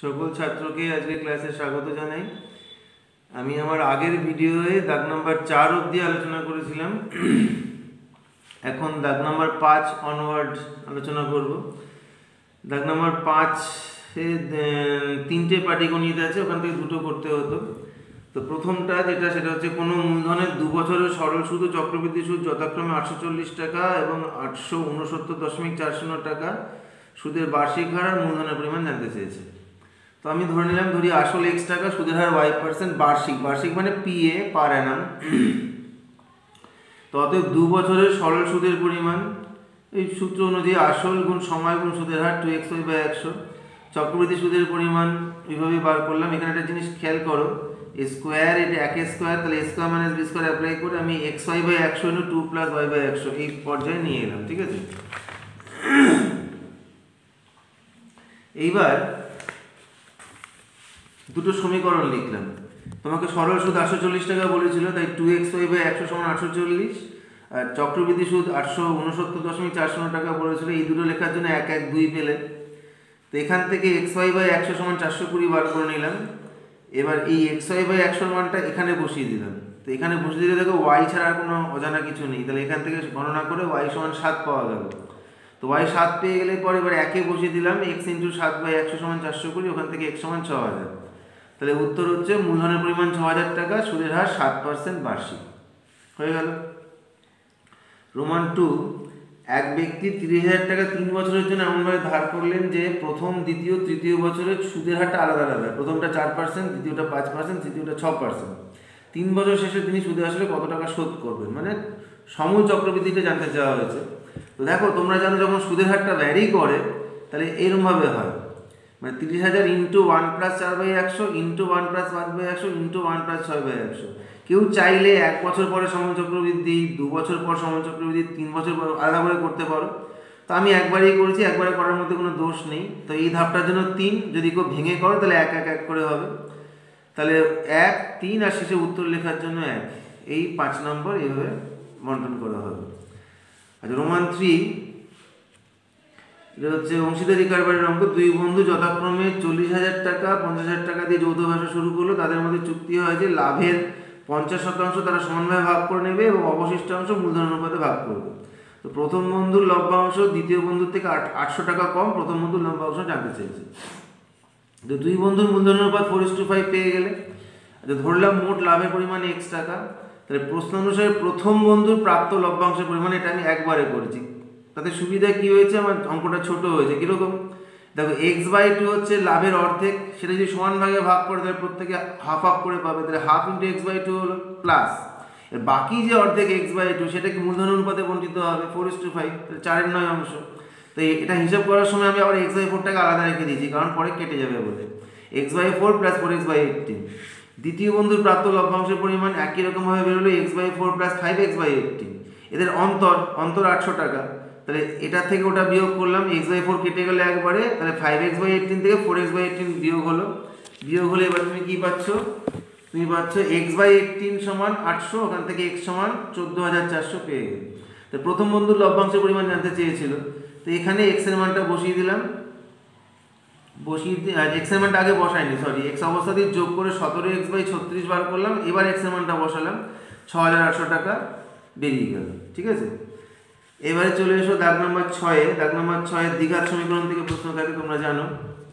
সকল ছাত্রকে আজকে ক্লাসে স্বাগত জানাই। আমি আমার আগের ভিডিওয়ে দাগ নাম্বার 4 অবধি আলোচনা করেছিলাম। এখন দাগ নাম্বার 5 অনওয়ার্ড আলোচনা করব। দাগ নাম্বার 5-এ 3টে পাটিগণিত আছে, ওখান থেকে 2টো করতে হতো। তো প্রথমটা সেটা হচ্ছে কোনো মূলধনের 2 বছরের সরল সুদ ও চক্রবৃদ্ধি সুদ যথাক্রমে 840 টাকা এবং 869.4 টাকা সুদের বার্ষিক হার আর মূলধনের পরিমাণ জানতে চেয়েছে। তো আমি ধরি আসল x টাকা, সুদের হার y%, বার্ষিক মানে PA পার অ্যানাম। তো অতএব 2 বছরের সরল সুদের পরিমাণ এই সূত্র অনুযায়ী আসল গুণ সময় গুণ সুদের হার 2xy/100। চক্রবৃদ্ধি সুদের পরিমাণ এইভাবে বার করলাম। এখানে একটা জিনিস খেয়াল করো, স্কোয়ার এটা একের স্কোয়ার, তাহলে a² - b² অ্যাপ্লাই করে আমি xy/100 × 2 + y/100 এই পর্যায়ে নিয়ে এলাম। ঠিক আছে, এইবার দুটো সমীকরণ লিখলাম। তোমাকে সরল সুদ 840 টাকা বলেছিল, তাই 2xy/100 = 840, আর চক্রবৃদ্ধি সুদ 869.4 টাকা বলেছিল। এই দুটো লেখার জন্য 1 1 2 পেলে। তো এখান থেকে xy/100 = 420 বার করে নিলাম। এবার এই xy/100 মানটা এখানে বসিয়ে দিলাম। তো এখানে বসিয়ে দিলে দেখো y ছাড়া আর কোনো অজানা কিছু নেই, তাহলে এখান থেকে গণনা করে y = 7 পাওয়া গেল। তো y 7 পেয়ে গেলে পরে এবার একে বসিয়ে দিলাম, x × 7/100 = 420, ওখান থেকে x = 6000। তাহলে উত্তর হচ্ছে মূলধনের পরিমাণ 6000 টাকা, সুদের হার 7% বার্ষিক। হয়ে গেল। রোমান 2, এক ব্যক্তি 30,000 টাকা 3 বছরের জন্য এমনভাবে ধার করলেন যে প্রথম, দ্বিতীয়, তৃতীয় বছরের সুদের হারটা আলাদা আলাদা। প্রথমটা 4%, দ্বিতীয়টা 5%, তৃতীয়টা 6%। 3 বছর শেষে তিনি সুদে আসলে কত টাকা শোধ করবেন, মানে সমূল চক্রবৃদ্ধিটা জানতে চাওয়া হয়েছে। তো দেখো, তোমরা জানো যখন সুদের হারটা ভ্যারি করে তাহলে এরকমভাবে হয়, মানে 30,000 × 1 + 4/100 × 1 + 5/100 × 1 + 6/100। কেউ চাইলে 1 বছর পরে সমূল চক্রবৃদ্ধি, 2 বছর পর সমূল চক্রবৃদ্ধি, 3 বছর পর আলাদা করে করতে পারো। তো আমি একবারেই করেছি, একবারে করার মধ্যে কোনো দোষ নেই। তো এই ধাপটার জন্য 3, যদি কেউ ভেঙে করো তাহলে 1 1 1 করে হবে। তাহলে 1 3 আর শেষে উত্তর লেখার জন্য 1, এই 5 নম্বর এইভাবে বন্টন করা হবে। আচ্ছা, রোমান 3, এটা হচ্ছে অংশীদারি কারবারের অঙ্ক। 2 বন্ধু যথাক্রমে 40,000 টাকা 50,000 টাকা দিয়ে যৌথ ব্যবসা শুরু করলো। তাদের মধ্যে চুক্তি হয় যে লাভের 50% তারা সমানভাবে ভাগ করে নেবে এবং অবশিষ্ট অংশ মূলধন অনুপাতে ভাগ করবে। তো প্রথম বন্ধুর লভ্যাংশ দ্বিতীয় বন্ধুর থেকে 800 টাকা কম, প্রথম বন্ধুর লভ্যাংশ জানতে চেয়েছে। তো 2 বন্ধুর মূলধন অনুপাত 4:5 পেয়ে গেলে, আচ্ছা ধরলাম মোট লাভের পরিমাণ x টাকা। তাহলে প্রশ্ন অনুসারে প্রথম বন্ধুর প্রাপ্ত লভ্যাংশের পরিমাণ, এটা আমি একবারে করেছি। তাতে সুবিধা কি হয়েছে, আমার অঙ্কটা ছোট হয়েছে। কীরকম দেখো, x/2 হচ্ছে লাভের অর্ধেক, সেটা যদি সমান ভাগে ভাগ করে তাহলে প্রত্যেকে হাফ করে পাবে। তাহলে হাফ × x/2 হলো প্লাস এর বাকি যে অর্ধেক x/2 সেটা কি মূলধন অনুপাতে বণ্টিত হবে 4:5, তাহলে 4/9 অংশ। তো এটা হিসাব করার সময় আমি আবার x/4 টাকে আলাদা রেখে দিয়েছি, কারণ পরে কেটে যাবে বলে। x/4 + 4x/18। দ্বিতীয় বন্ধুর প্রাপ্ত লভ্যাংশের পরিমাণ একই রকমভাবে বেরোলো, x/4 + 5x/18। এদের অন্তর 800 টাকা। তাহলে এটা থেকে ওটা বিয়োগ করলাম, x/4 কেটে গেলে একবারে, তাহলে 5x/18 থেকে 4x/18 বিয়োগ হলো। এবার তুমি কি পাচ্ছ, তুমি পাচ্ছ x/18 = 800, ওখান থেকে x = 14,400 পেয়ে গেলে। তো প্রথম বন্ধুর লভ্যাংশের পরিমাণ জানতে চেয়েছিল, তো এখানে x এর মানটা বসিয়ে দিলাম। x এর মানটা আগে বসাইনি, x অবস্থাতেই যোগ করে 17x/36 বার করলাম। এবার x এর মানটা বসালাম, 6,800 টাকা বেরিয়ে গেল। ঠিক আছে, এবারে চলে এসো দাগ নাম্বার 6-এ। দাগ নাম্বার 6-এ দ্বিঘাত সমীকরণ থেকে প্রশ্ন থাকে, তোমরা জানো।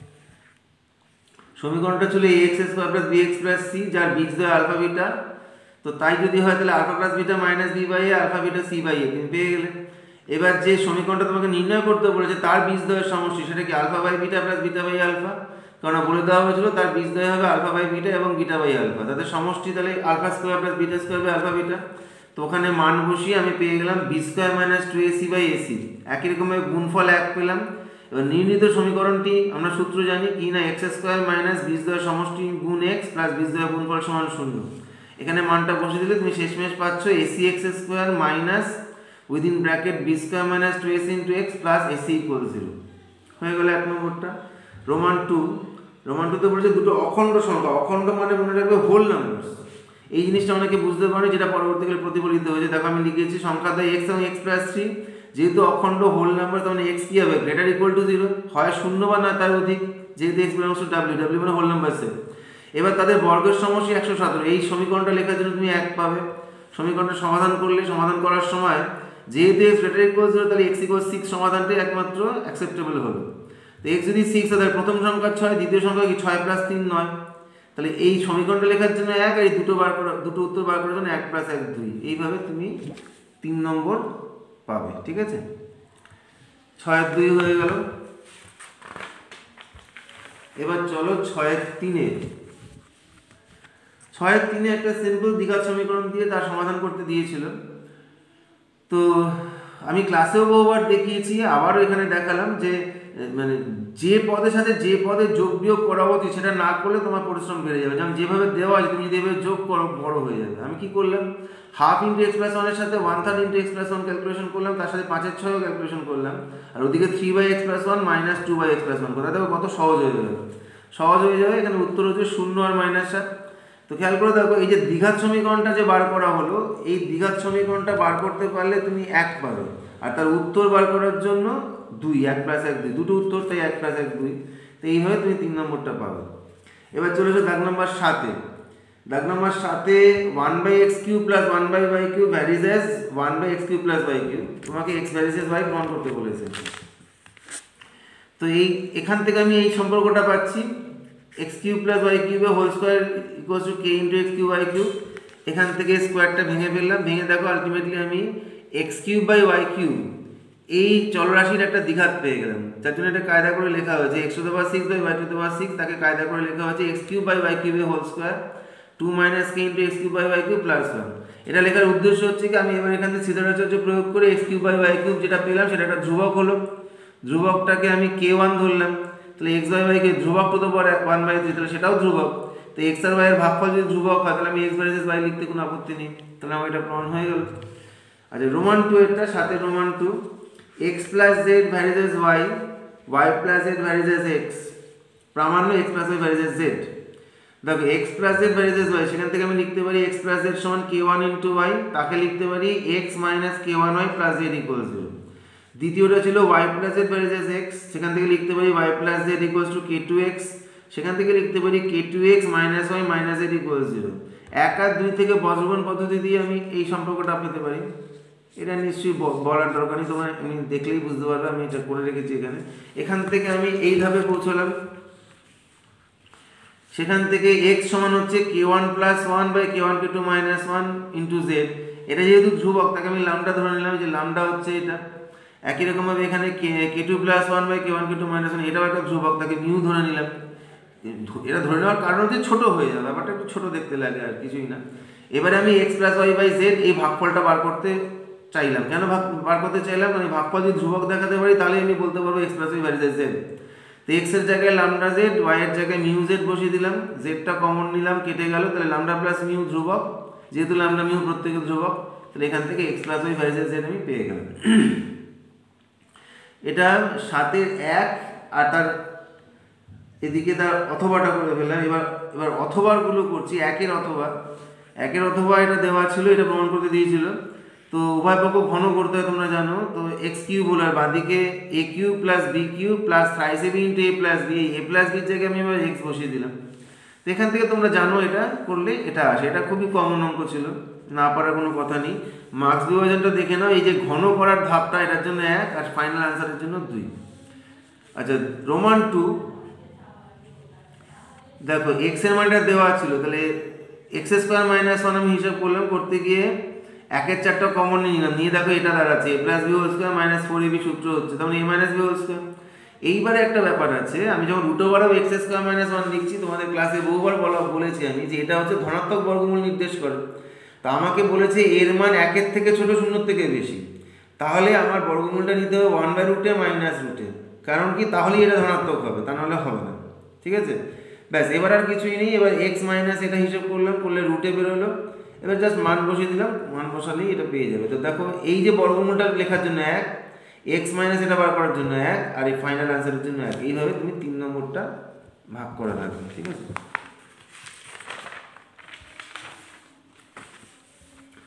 সমীকরণটা ছিল ax² + bx + c, যার বীজদ্বয় আলফা বিটা। তো তাই যদি হয় তাহলে α + β - b/a, α β c/a, তুমি পেয়ে গেলে। এবার যে সমীকরণটা তোমাকে নির্ণয় করতে বলেছে তার বীজদ্বয়ের সমষ্টি, সেটা কি α/β + β/α, কারণ বলে দেওয়া হয়েছিল তার বীজদ্বয় হবে α/β এবং β/α। তাদের সমষ্টি তাহলে α² + β² α β। তো ওখানে মান বসিয়ে আমি পেয়ে গেলাম b² - 2ac/ac। একই রকমের গুণফল 1 পেলাম। এবার নির্ণীত সমীকরণটি আমরা সূত্র জানি কি না, x² - বীজদ্বয়ের সমষ্টি গুণ x + বীজদ্বয়ের গুণফল = 0। এখানে মানটা বসিয়ে দিলে তুমি শেষমেশ পাচ্ছ acx² - within bracket b² - 2ac × x + ac = 0। হয়ে গেল 1 নম্বরটা। রোমান 2 তে বলেছে দুটো অখণ্ড সংখ্যা। অখণ্ড মানে মনে রাখবে হোল নাম্বার। এই জিনিসটা অনেকে বুঝতে পারে, যেটা পরবর্তীকালে প্রতিফলিত হয়েছে। দেখো আমি লিখেছি সংখ্যাটা x এবং x + 3, যেহেতু অখণ্ড হোল নাম্বার, তার মানে x কি হবে, > 0, হয় 0 বা না তার অধিক। যেহেতু x belongs to W, W মানে হোল নাম্বার সেট। এবার তাদের বর্গের সমষ্টি 117, এই সমীকরণটা লেখার জন্য তুমি 1 পাবে। সমীকরণটা সমাধান করলে, সমাধান করার সময় যেহেতু এক্স গ্রেটার ইকুয়াল 0 তাহলে এক্স ইকুয়াল 6 সমাধানটাই একমাত্র অ্যাকসেপ্টেবল হলো। তো এক্স যদি 6 হয় তাহলে প্রথম সংখ্যা 6, দ্বিতীয় সংখ্যা কি 6 + 3 9, তাহলে এই সমীকরণটা লেখার জন্য 1 আর এই দুটো উত্তর বার করার জন্য 1 + 1 2, এইভাবে তুমি 3 নম্বর পাবে। ঠিক আছে, 6 2 হয়ে গেল। এবার চলো 6 3-এ। 6 3-এ একটা সিম্পল দ্বিঘাত সমীকরণ দিয়ে তার সমাধান করতে দিয়েছিল। তো আমি ক্লাসেও বহুবার দেখিয়েছি, আবারও এখানে দেখালাম যে মানে যে পদের সাথে যে পদে যোগ বিয়োগ করা উচিত সেটা না করলে তোমার পরিশ্রম বেড়ে যাবে। যেমন যেভাবে দেওয়া আছে তুমি যদি এভাবে যোগ করো বড় হয়ে যাবে। আমি কি করলাম, 1/2 × x+1 এর সাথে 1/3 × x+1 ক্যালকুলেশন করলাম, তার সাথে 5 এর 6ও ক্যালকুলেশন করলাম, আর ওদিকে 3/x+1 - 2/x+1 কথা দেখো কত সহজ হয়ে যাবে। সহজ হয়ে যাবে, এখানে উত্তর হচ্ছে 0 আর -7। তো খেয়াল করে দেখো, এই যে দ্বিঘাত সমীকরণটা যে বার করা হলো, এই দ্বিঘাত সমীকরণটা বার করতে পারলে তুমি 1 পাবে, আর তার উত্তর বার করার জন্য 2, 1 + 1 2, দুটো উত্তর, তাই 1 + 1 2। তো এইভাবে তুমি 3 নম্বরটা পাবে। এবার চলে এসো দাগ নম্বর 7-এ। দাগ নম্বর 7-এ 1/x³ + 1/y³ varies as 1/x³ + y³। তোমাকে x ভ্যারিজ অ্যাজ y প্রমাণ করতে বলেছে। তো এখান থেকে আমি এই সম্পর্কটা পাচ্ছি, x³ + y³ whole square equals to k × x³ y³। এখান থেকে স্কোয়ারটা ভেঙে ফেললাম, ভেঙে দেখো আলটিমেটলি আমি x³ / y³ এই চলরাশির একটা দ্বিঘাত পেয়ে গেলাম। যার জন্য এটা কায়দা করে লেখা হয়েছে x⁻6 / y⁻6, তাকে কায়দা করে লেখা হয়েছে x³ / y³ whole square 2 - k × x³ / y³ + 1। এটা লেখার উদ্দেশ্য হচ্ছে কি, আমি এবার এখান থেকে সিদ্ধার্থাচার্য প্রয়োগ করে x³ / y³ যেটা পেলাম সেটা একটা ধ্রুবক হলো। ধ্রুবকটাকে আমি k1 ধরলাম, তাহলে x/y কে ধ্রুবক টু দ্য পাওয়ার 1/3, তাহলে সেটাও ধ্রুবক। তো x আর y এর ভাগফল যদি ধ্রুবক হয় তাহলে আমি x ভ্যারিজ y লিখতে কোনো আপত্তি নেই, তাহলে আমার এটা প্রমাণ হয়ে গেল। আচ্ছা, রোমান 2 এরটা, সাথে Roman 2 x + z varies y, y + z varies x, প্রামাণ্য x + y ভ্যারিজ z। দেখো x + z ভ্যারিজ y, সেখান থেকে আমি লিখতে পারি x + z সমান k1 × y, তাকে লিখতে পারি x - k1y + z = 0। দ্বিতীয়টা ছিল y + z ভ্যারিজ x, সেখান থেকে লিখতে পারি y + z = k2x, সেখান থেকে লিখতে পারি k2x - y - z = 0। 1 আর 2 থেকে বজ্রগণ পদ্ধতি দিয়ে আমি এই সম্পর্কটা পেতে পারি। এটা নিশ্চয়ই বলার দরকার নেই, তোমরা আমি দেখলেই বুঝতে পারবে, আমি এটা করে রেখেছি এখানে। এখান থেকে আমি এই ধাপে পৌঁছলাম, সেখান থেকে x সমান হচ্ছে k1 + 1/k1k2 - 1 × z। এটা যেহেতু ধ্রুবক তাকে আমি ল্যামডা ধরে নিলাম, যে ল্যামডা হচ্ছে এটা। একই রকমভাবে এখানে k2 + 1/k1k2 - 1, এটাও একটা ধ্রুবক, তাকে মিউ ধরে নিলাম। এটা ধরে নেওয়ার কারণ হচ্ছে ছোট হয়ে যাবে, ব্যাপারটা একটু ছোট দেখতে লাগে আর কিছুই না। এবারে আমি x + y/z এই ভাগফলটা বার করতে চাইলাম। কেন বার করতে চাইলাম, কারণ এই ভাগফল যদি ধ্রুবক দেখাতে পারি তাহলে আমি বলতে পারবো x + y ভ্যারিজ z। তো x এর জায়গায় ল্যামডা z, y এর জায়গায় মিউ z বসিয়ে দিলাম, zটা কমন নিলাম, কেটে গেল, তাহলে ল্যামডা + মিউ ধ্রুবক, যেহেতু ল্যামডা মিউ প্রত্যেকের ধ্রুবক, তাহলে এখান থেকে x + y ভ্যারিজ z আমি পেয়ে গেলাম। এটা 7-এর 1, আর তার এদিকে তার অথবাটা করে ফেললাম। এবার অথবারগুলো করছি। 1-এর অথবা এটা দেওয়া ছিল, এটা প্রমাণ করতে দিয়েছিল। তো উভয় পক্ষ ঘন করতে হয় তোমরা জানো। তো x³ হলো, আর বাদিকে a³ + b³ + 3ab × a + b, a + b এর জায়গায় আমি এবার x বসিয়ে দিলাম। তো এখান থেকে তোমরা জানো এটা করলে এটা আসে, এটা খুবই কমন অঙ্ক ছিল, না পারার কোনো কথা নেই। মার্কস বিভাজনটা দেখে নাও, এই যে ঘন করার ধাপটা এটার জন্য 1 আর ফাইনাল আনসারের জন্য 2। আচ্ছা, রোমান 2 দেখো x এর মানটা দেওয়া ছিল, তাহলে x² - 1 আমি হিসাব করলাম, করতে গিয়ে 1-এর 4টা কমন নিয়ে নিলাম, নিয়ে দেখো এটা দাঁড়াচ্ছে a + b² - 4ab সূত্র হচ্ছে, তখন a - b²। এইবারে একটা ব্যাপার আছে, আমি যখন √x² - 1 লিখছি, তোমাদের ক্লাসে বহুবার বলেছি আমি যে এটা হচ্ছে ধনাত্মক বর্গমূল নির্দেশ করে। তা আমাকে বলেছে এর মান 1-এর থেকে ছোট, 0-এর থেকে বেশি, তাহলে আমার বর্গমূলটা নিতে হবে 1/√a - √a। কারণ কি, তাহলেই এটা ধনাত্মক হবে, তা নাহলে হবে না। ঠিক আছে, ব্যাস, এবার আর কিছুই নেই। এবার x - এটা হিসাব করলাম, করলে √a বেরোলো। এবার জাস্ট মান বসিয়ে দিলাম, মান বসালেই এটা পেয়ে যাবে। তো দেখো এই যে বর্গমূলটা লেখার জন্য 1, x - এটা বার করার জন্য 1, আর এই ফাইনাল আনসারের জন্য 1, এইভাবে তুমি 3 নম্বরটা ভাগ করে রাখবে। ঠিক আছে,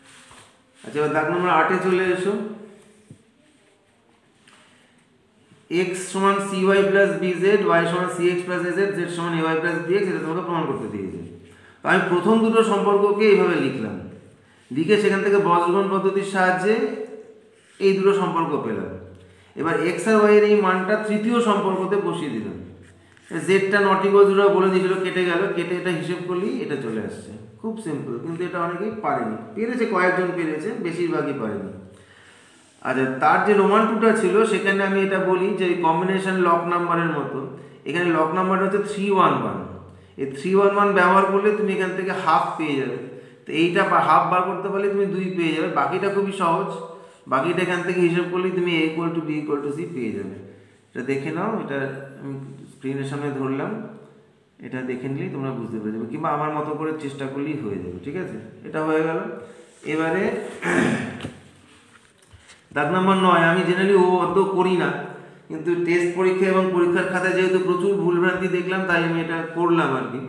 আচ্ছা, এবার দাগ নম্বর 8-এ চলে এসো। এক্স সমান c y plus b z, y সমান c x plus a z, z সমান a y plus b x, এটা তোমাকে প্রমাণ করতে দিয়েছে। তো আমি প্রথম দুটো সম্পর্ককে এইভাবে লিখলাম, লিখে সেখান থেকে বজ্রগণ পদ্ধতির সাহায্যে এই দুটো সম্পর্ক পেলাম। এবার এক্স আর ওয়াই এর এই মানটা তৃতীয় সম্পর্কতে বসিয়ে দিলাম। জেডটা নট ইকুয়াল টু বলে দিয়েছিল, কেটে গেল, কেটে এটা হিসেব করলেই এটা চলে আসছে। খুব সিম্পল, কিন্তু এটা অনেকেই পারেনি, পেরেছে কয়েকজন পেরেছে, বেশিরভাগই পারেনি। আচ্ছা, তার যে রোমান টুটা ছিল সেখানে আমি এটা বলি যে কম্বিনেশন লক নাম্বারের মতো, এখানে লক নাম্বারটা হচ্ছে 311। এই 311 ব্যবহার করলে তুমি এখান থেকে হাফ পেয়ে যাবে। তো এইটা হাফ বার করতে পারলে তুমি 2 পেয়ে যাবে। বাকিটা খুবই সহজ, বাকিটা এখান থেকে হিসেব করলে তুমি a equal to b equal to c পেয়ে যাবে। এটা দেখে নাও, এটা আমি স্ক্রিনের সামনে ধরলাম, এটা দেখে নিলেই তোমরা বুঝতে পেরে যাবে, কিংবা আমার মতো করে চেষ্টা করলেই হয়ে যাবে। ঠিক আছে, এটা হয়ে গেল। এবারে দাগ নম্বর 9, আমি জেনারেলি ও অত করি না, কিন্তু টেস্ট পরীক্ষা এবং পরীক্ষার খাতায় যেহেতু প্রচুর ভুলভ্রান্তি দেখলাম তাই আমি এটা করলাম আর কি।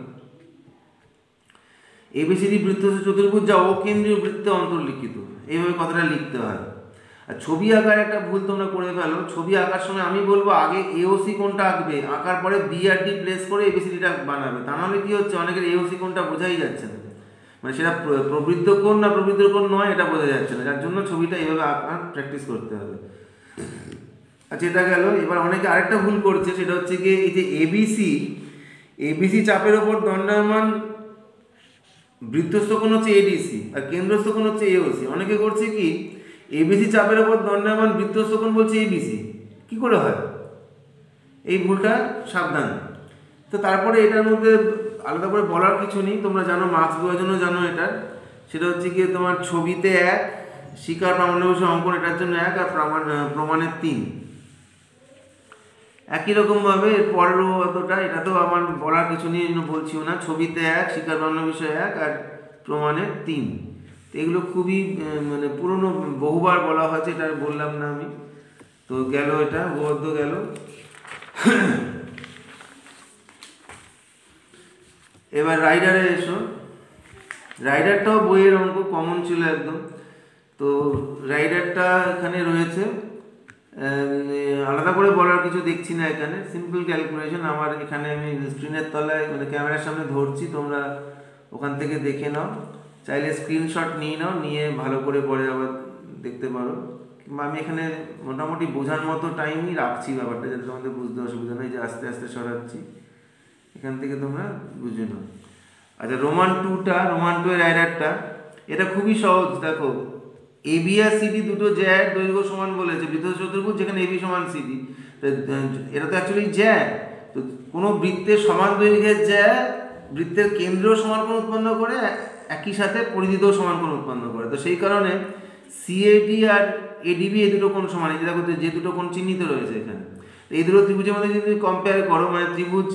এবিসিডি বৃত্ত চতুর্ভুজ যা অকেন্দ্রীয় বৃত্তে অন্তর্লিখিত, এইভাবে কথাটা লিখতে হয়। আর ছবি আঁকার একটা ভুল তোমরা করে ফেলো, ছবি আঁকার সময় আমি বলবো আগে এওসি কোনটা আঁকবে, আঁকার পরে বি আর ডি প্লেস করে এবিসিডিটা বানাবে। তা নাহলে কি হচ্ছে, অনেকের এওসি কোনটা বোঝাই যাচ্ছে না, মানে সেটা প্রবৃদ্ধ কোণ না প্রবৃদ্ধ কোণ নয় এটা বোঝা যাচ্ছে না, যার জন্য ছবিটা এইভাবে আঁকার প্র্যাকটিস করতে হবে। আচ্ছা, এটা গেল। এবার অনেকে আরেকটা ভুল করছে, সেটা হচ্ছে কি এই যে এবিসি চাপের ওপর দণ্ডায়মান বৃত্তস্থ কোণ হচ্ছে এডিসি আর কেন্দ্রস্থ কোণ হচ্ছে এওসি। অনেকে করছে কি এবিসি চাপের ওপর দণ্ডায়মান বৃত্তস্থ কোণ বলছে এবিসি, কি করে হয়? এই ভুলটা সাবধান। তো তারপরে এটার মধ্যে আলাদা করে বলার কিছু নেই, তোমরা জানো, মার্কস বিভাজনও জানো এটা। সেটা হচ্ছে কি তোমার ছবিতে 1, শিকার প্রামাণ্যবিষয় অঙ্কন এটার জন্য 1 আর প্রমাণের 3। একই রকমভাবে এর পরেরও অতটা, এটা তো আমার বলার কিছু নেই, জন্য বলছিও না। ছবিতে 1, শিকার প্রামাণ্যবিষয় 1 আর প্রমাণের 3, এগুলো খুবই মানে পুরনো, বহুবার বলা হয়েছে, এটা বললাম না আমি। তো গেল, এটা বদ্ধ গেল। এবার রাইডারে এসো। রাইডারটাও বইয়ের অঙ্ক কমন ছিল একদম। তো রাইডারটা এখানে রয়েছে, আলাদা করে বলার কিছু দেখছি না এখানে, সিম্পল ক্যালকুলেশন। আমার এখানে আমি স্ক্রিনের তলায় মানে ক্যামেরার সামনে ধরছি, তোমরা ওখান থেকে দেখে নাও, চাইলে স্ক্রিনশট নিয়ে নাও, নিয়ে ভালো করে পরে আবার দেখতে পারো। কিংবা আমি এখানে মোটামুটি বোঝার মতো টাইমই রাখছি ব্যাপারটা, যাতে তোমাদের বুঝতে অসুবিধা নেই, যে আস্তে আস্তে সরাচ্ছি, এখান থেকে তোমরা বুঝে নাও। আচ্ছা, রোমান 2 এর রাইডারটা, এটা খুবই সহজ। দেখো, এবি আর সিডি দুটো জ্যায়ের দৈর্ঘ্য সমান বলেছে, বৃত্ত চতুর্ভুজ যেখানে এবি সমান সিডি, এটা তো অ্যাকচুয়ালি জ্যা। তো কোনো বৃত্তের সমান দৈর্ঘ্যের জ্যা বৃত্তের কেন্দ্র সমান কোণ উৎপন্ন করে, একই সাথে পরিধিতেও সমান কোণ উৎপন্ন করে। তো সেই কারণে সিএডি আর এডিবি এই দুটো কোণ সমান। এই দেখো যে দুটো কোণ চিহ্নিত রয়েছে এখানে, এই দুটো ত্রিভুজের মধ্যে যদি কম্পেয়ার করো, মানে ত্রিভুজ,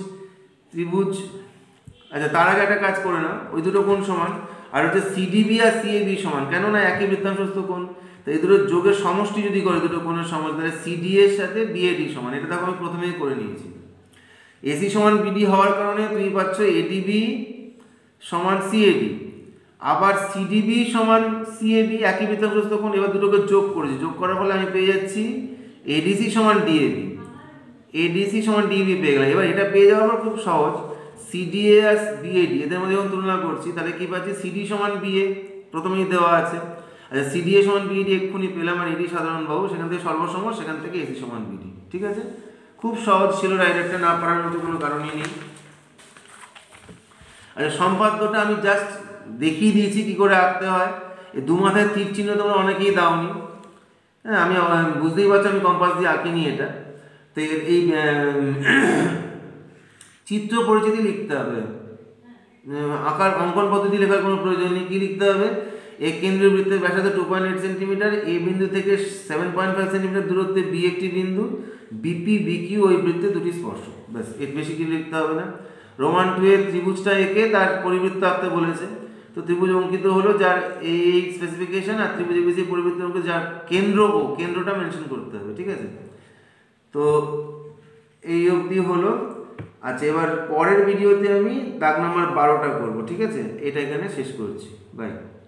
আচ্ছা তার আগে একটা কাজ করে না, ওই দুটো কোণ সমান। আর হচ্ছে সিডিবি আর সিএবি সমান, কেননা একই বৃত্তাংশস্থ কোণ। তো এই দুটো যোগের সমষ্টি যদি করে দুটো কোণের সমষ্টি, তাহলে সিডি এর সাথে বিএডি সমান। এটা দেখো আমি প্রথমেই করে নিয়েছি। এসি সমান বিডি হওয়ার কারণে তুমি পাচ্ছ এডিবি সমান সিএডি, আবার সিডিবি সমান সিএবি, একই বৃত্তাংশস্থ কোণ। এবার দুটোকে যোগ করেছি, যোগ করার ফলে আমি পেয়ে যাচ্ছি এডিসি সমান ডিএবি, এডিসি সমান ডিবি পেয়ে গেলাম। এবার এটা পেয়ে যাওয়ার পর খুব সহজ, সিডিএ আর বিএডি এদের মধ্যে যখন তুলনা করছি, তাহলে কি পাচ্ছি, সিডি সমান বিএ প্রথমেই দেওয়া আছে। আচ্ছা, সিডিএ সমান বিএডি এক্ষুনি পেলাম, আর এডি সাধারণ বাহু, সেখান থেকে সর্বসম, সেখান থেকে এসি সমান বিডি। ঠিক আছে, খুব সহজ ছিল, রাইডারটা না পারার মতো কোনো কারণই নেই। আচ্ছা, সম্পাদ্যটা আমি জাস্ট দেখিয়ে দিয়েছি কি করে আঁকতে হয়। এই দু মাথায় তীর চিহ্ন তোমরা অনেকেই দাওনি, হ্যাঁ আমি বুঝতেই পারছি আমি কম্পাস দিয়ে আঁকিনি এটা। তো এই চিত্র পরিচিতি লিখতে হবে, আঁকার অঙ্কন পদ্ধতি লেখার কোনো প্রয়োজন নেই। কি লিখতে হবে, এক কেন্দ্রীয় বৃত্তের ব্যাসার্ধ 2.8 সেন্টিমিটার, এ বিন্দু থেকে 7.5 সেন্টিমিটার দূরত্বে বি একটি বিন্দু, বিপি বিকিউ ওই বৃত্তে দুটি স্পর্শক, ব্যাস, এর বেশি কি লিখতে হবে না। রোমান 2 এর ত্রিভুজটা এঁকে তার পরিবৃত্ত আঁকতে বলেছে। তো ত্রিভুজ অঙ্কিত হলো যার এই স্পেসিফিকেশন, আর ত্রিভুজ এবিসি পরিবৃত্ত অঙ্কিত যার কেন্দ্র ও, কেন্দ্রটা মেনশন করতে হবে। ঠিক আছে, তো এই অবধি হলো। আচ্ছা, এবার পরের ভিডিওতে আমি দাগ নাম্বার 12টা করবো। ঠিক আছে, এটা এখানে শেষ করছি, বাই।